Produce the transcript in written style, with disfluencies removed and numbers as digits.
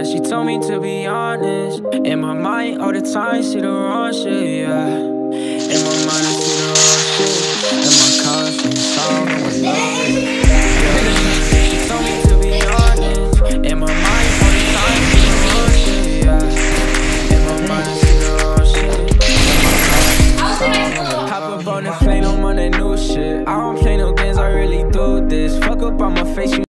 she told me to be honest. In my mind all the time, see the wrong shit, yeah. In my mind I see the wrong shit. In my constant song, I'm with love. She told me to be honest. In my mind all the time, see the wrong shit, yeah. In my mind I see the wrong shit. In my constant song, hop up on the plane, I'm on that new shit. I don't play no games, I really do this. Fuck up on my face, you